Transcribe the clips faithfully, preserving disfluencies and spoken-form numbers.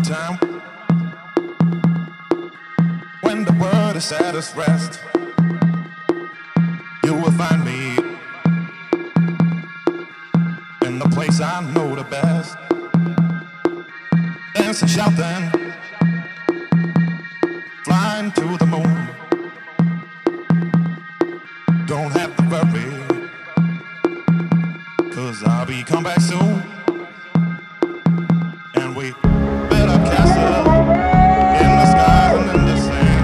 time, when the world is at its rest, you will find me in the place I know the best, dancing, shouting, flying to the moon. Don't have to worry, 'cause I'll be come back soon. And we build a castle in the sky and in the sand.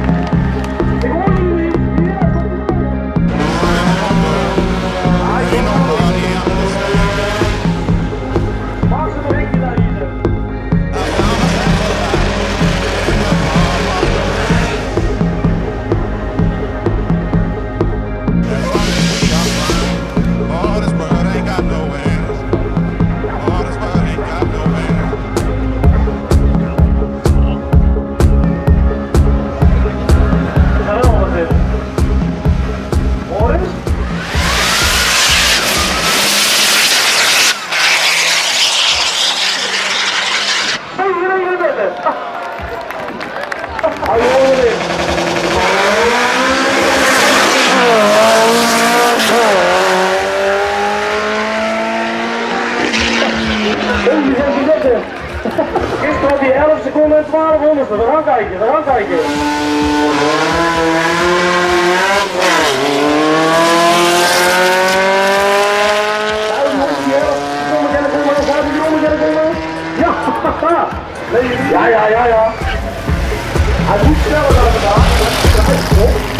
Ain't nobody understand. I found a satellite in the palm of your hand. As long as we are flying, all this world ain't got no end. All this world ain't got no end. Gisteren had hij elf seconden en twaalf honderdste. We gaan kijken, we gaan kijken. Ja, ja, ja, ja. Hij moet sneller dan vandaag.